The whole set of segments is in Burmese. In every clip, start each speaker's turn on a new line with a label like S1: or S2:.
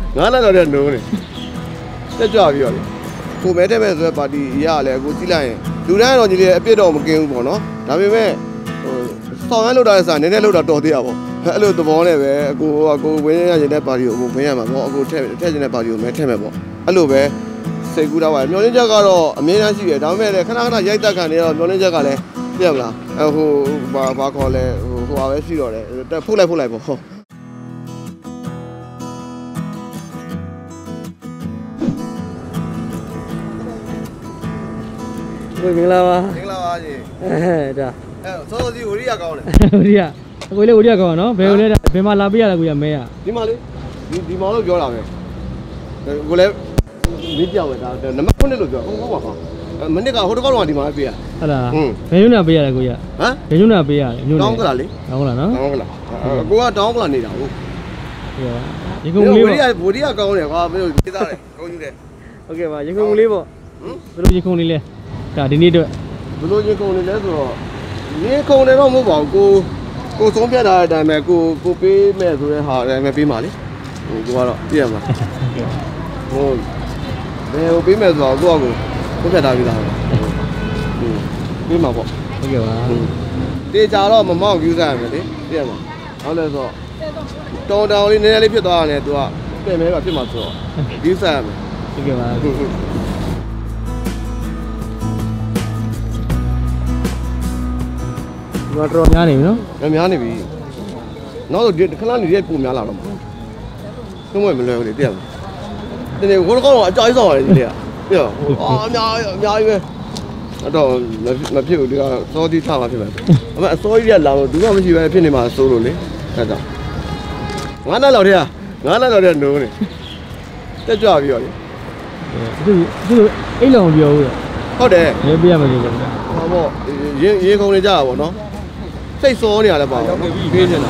S1: ngã là nó nấu này rất cho biết rồi cô bé thế bây giờ party ya lại cô chỉ lại lúc đó nó chỉ là biết đâu một cái bọn nó đặc biệt về sau này lúc đó sao nên lúc đó đâu thì à bộ lúc đó bọn này về cô về nhà trên party cô về nhà mà cô theo trên party mà theo mà bộ lúc về xây cũ đó vậy nhiều nhân gia đó mấy năm xưa đó mấy này khá giải ta cái này nhiều nhân gia cái này biết không nào bà con này bà về xí rồi đấy phụ lại bộ
S2: Ôi mình là
S1: gì
S2: đó
S1: số gì uri à con này
S2: uri à cô lấy uri à con nó về mà làm bây giờ là mấy à
S1: đi mà nóပြောlà về cô lấy biết chưa vậy ta nằm con này lúc chưa không có mà mình đi cả hốt con đi mà bây giờ
S2: là về chỗ nào bây giờ là cô vậy
S1: hả
S2: về chỗ nào bây giờ
S1: đóng cái là gì
S2: đóng là nó
S1: cô đóng là gì đâu
S2: vậy không lấy
S1: uri à con này qua bây giờ cái này con như thế
S2: ok mà vậy không lấy bộ bây giờ không lấy cả đi đi được
S1: bây giờ con này rồiนี่คงเนี่ยเราไม่บอกกูสงเพียได้แต่แม่กูปีแม่สุดหาแต่แม่ปีมาลิกูว่าเยี่ยมละโอ้แม่ปีแม่สุดกูเพียได้พี่ละปีมาบอก
S2: โอเคပါ
S1: တေချာတော့မမောက်ယူစားမယ်လေပြည့်မှာဟုတ်လဲဆိုတော့တောင်လေးနည်းနည်းလေးဖြစ်သွားတယ်သူကပြည့်မဲပါဖြစ်မှာဆိုတော့ယူစားမယ်
S2: โอเคပါဘာတော်များနေပြီနော်
S1: များနေပြီနောက်တော့ခဏနေရက်ပုံများလာတော့မှာသုံးဝဲမလွယ်ဘူးလေတည့်ရမှာဒီနေ့ကိုတော့အကြိုက်ဆောင်ရတယ်ဒီလေပြည့်အများကြီးပဲအဲ့တော့မဖြစ်ဘူးဒီကစောတိထားမှဖြစ်မယ်အမေအစောကြီးကလာတော့ဘူးမှမရှိပဲဖြစ်နေမှာစိုးလို့လေအဲ့ဒါငါးနှစ်လောက်တည်းနိုးနေတက်ကြွပြီးတော့လေ
S2: သူအိတ်လောင်ပြောဦး
S1: ဟုတ်တယ်
S2: ရေးပြရမယ်လို့ပြော
S1: ဟောပေါ့ရေခုံနေကြတာပေါ့နော်စိတ်စောနေရတယ်ပါနော်ပြေးနေတာ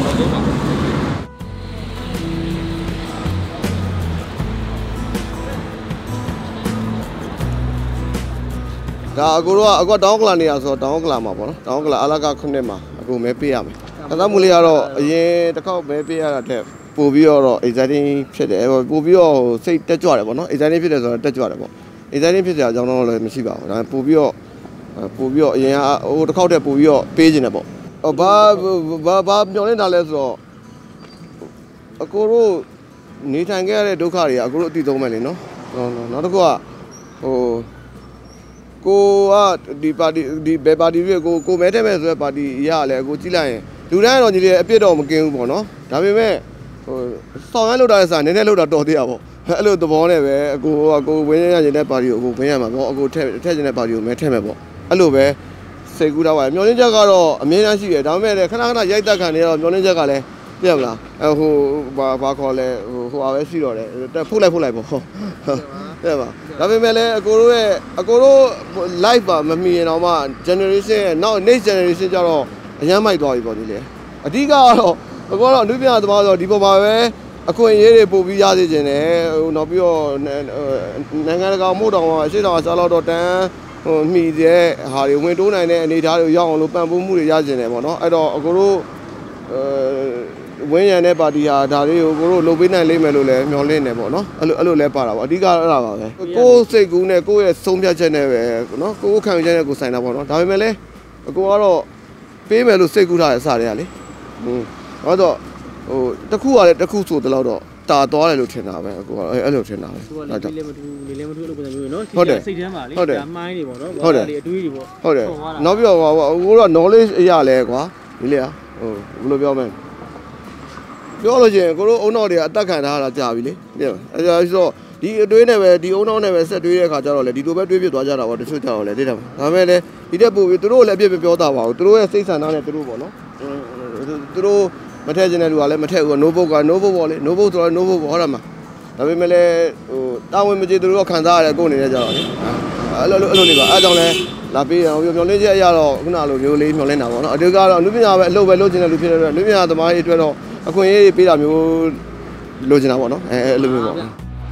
S1: ဒါအကိုတို့ကတောင်းကလာနေရဆိုတော့တောင်းကလာမှာပေါ့နော်တောင်းကလာအလကားခုနှစ်မှာအကိုမဲပေးရမယ်။ဒါမှမဟုတ်လေကတော့အရင်တစ်ခေါက်မဲပေးရတာတဲ့ပို့ပြီးတော့ exciting ဖြစ်တယ်ပို့ပြီးတော့စိတ်တက်ကြွတယ်ပေါ့နော် exciting ဖြစ်တယ်ဆိုတော့တက်ကြွတယ်ပေါ့ exciting ဖြစ်တဲ့အကြောင်းတော့လည်းမရှိပါဘူးဒါပို့ပြီးတော့အရင်ကဟိုတစ်ခေါက်တည်းပို့ပြီးတော့ပေးခြင်းတယ်ပေါ့ဘာမျောနေတာလဲဆိုတော့အကိုတို့နေထိုင်ခဲ့ရတဲ့ဒုက္ခတွေကအကိုတို့အသိဆုံးပဲလေနော်နောက်တစ်ခုကဟိုကိုကဒီပါတီဒီဘယ်ပါတီတွေကိုမဲထဲမဲ့ဆိုတဲ့ပါတီရလဲကိုကြည့်လိုက်ရင်လူတိုင်းတော့ညီလေးအပြစ်တော့မကင်းဘူးပေါ့နော်ဒါပေမဲ့ဟိုဆောင်ရလို့တာစားနည်းနည်းလို့တာတော်သေးရပေါ့အဲ့လိုသဘောနဲ့ပဲအကိုဝင်းရရင်တဲ့ပါတီကိုအကိုဝင်းရမှာပေါ့အကိုထည့်ခြင်းတဲ့ပါတီကိုမဲထည့်မယ်ပေါ့အဲ့လိုပဲစိတ်ကူးတော့ပါမျောလင်းချက်ကတော့အမြဲတမ်းရှိတယ်ဒါပေမဲ့လည်းခဏရိုက်တက်ခံနေတော့မျောလင်းချက်ကလည်းပြည့်မလားဟိုဘာခေါ်လဲဟိုဟာပဲရှိတော့တယ်ဖုတ်လိုက်ပေါ့တဲ့ပါဒါပေမဲ့လည်းအကိုတို့ live ပါမမီရင်တော့မှ generation ရဲ့နောက် next generation ကျတော့အရမ်းမိုက်သွားပြီပေါ့ဒီလေအဓိကကတော့အကောတော့အနုပညာသမားဆိုဒီပေါ်မှာပဲအခွင့်အရေးတွေပို့ပြီးရစေခြင်းနဲ့ဟိုနောက်ပြီးတော့နိုင်ငံတကာမို့တောင်အရှိတောင်စားတော့တန်းဟိုမှီတဲ့ဟာတွေဝင်တိုးနိုင်တဲ့အနေအထားတွေရောက်အောင်လို့ပံ့ပိုးမှုတွေရစေတယ်ပေါ့နော်အဲ့တော့အကိုတို့ဝင်းရံတဲ့ပါတီဟာဒါလေးကိုတို့လုပ်ပေးနိုင်လိမ့်မယ်လို့လည်းမျှော်လင့်နေပေါ့နော်အဲ့လိုလဲပါတာပေါ့အဓိကအဲ့ဒါပါပဲကိုယ်စိတ်ကူးနဲ့ကိုယ့်ရဲ့ဆုံးဖြတ်ချက်နဲ့ပဲနော်ကိုယ်ခံယူချက်နဲ့ကိုယ်ဆိုင်တာပေါ့နော်ဒါပေမဲ့လည်းအကိုကတော့ပေးမယ်လို့စိတ်ကူးထားတဲ့အစားတွေကလေဟုတ်တော့ဟိုတစ်ခုကလည်းတစ်ခုဆိုတော့တော့တာသွားတယ်လို့ထင်တာပဲအကိုကအဲ့လိုထင်တာပဲ
S2: ဟုတ်တယ်လေမတူလို့ပုံစံမျိုးနော်စိတ်ထဲမှာလေဒါမိုင်းတွေပေါ့နော်
S1: ဟုတ်တယ်အတွေးတွေပေါ့ဟုတ်တယ်နောက်ပြီးတော့ဟိုကတော့ knowledge အရာလဲကွာဒီလေဟိုဘယ်လိုပြောမလဲပြောလို့ချင်းကိုတို့အုံနောက်တွေကအတက်ခံထားတာကြာပြီလေအဲ့ဒါဆိုတော့ဒီအတွေးနဲ့ပဲဒီအုံနောက်နဲ့ပဲဆက်တွေးတဲ့အခါကျတော့လေဒီလိုပဲတွေးပြသွားကြတာပေါ့တချို့ကြတော့လေသိတယ်မလားဒါပေမဲ့လည်းဒီတက်ပို့ပြီးသူတို့လည်းအပြစ်ပြောတာပါဘူးသူတို့ရဲ့စိတ်ဆန္ဒနဲ့သူတို့ပေါ့နော်သူတို့မထည့်ခြင်းတဲ့လူကလည်းမထည့်ဘူး notebook က notebook ပေါ့လေ notebook ဆိုတော့ notebook ပေါ့ဟုတ်တယ်မဒါပေမဲ့လည်းဟိုတာဝန်မကျေသူတို့ခံစားရတယ်ကိုယ်အနေနဲ့ကြတော့လေအဲ့လိုလေးပါအဲ့ကြောင့်လဲလာပေးအောင်မျောလင်းချက်အရတော့ခုနလိုမျိုးလေးမျောလင်းတာပေါ့နော်အတူကတော့အနုပညာပဲအလုပ်ပဲလုပ်ခြင်းတဲ့လူဖြစ်တဲ့အတွက်အနုပညာသမားတွေအတွက်တော့အခွင့်အရေးပေးတာမျိုးလိုချင်တာပေါ့နော်အဲ့လိုမျိုးပေါ့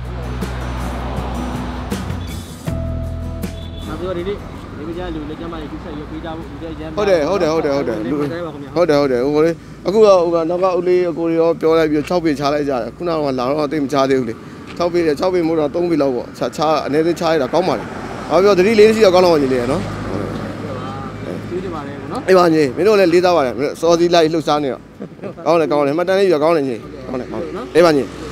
S2: နောက်ပြီးတော့ဒီကြလူလက်ကျမ်းမတွေကူးဆက်ရပေးကြဖို့ဒီကြမ်း
S1: ဟုတ်တယ်ဟိုလေအခုကနောက်ကဦးလေးအကိုတွေရောပြောလိုက်ပြီး6ပေချလိုက်ကြတယ်ခုနကလာတော့သိမချသေးဘူးလေ 6ပြီ6ပြီမို့တော့3ပြီလောက်ပေါ့ခြားအနေနဲ့ခြားရတာကောင်းပါလေဘာပြောသတိလေးရှိတော့ကောင်းတော့ညီလေးရနော်
S2: ကျေးဇူးပါတယ်နော်
S1: အေးပါညီမင်းတို့လည်းလေးစားပါတယ်စောစီလိုက်လှုပ်ရှားနေတော့ကောင်းတယ်မှတ်တမ်းလေးပြကောင်းတယ်ညီကောင်းတယ်အေးပါညီ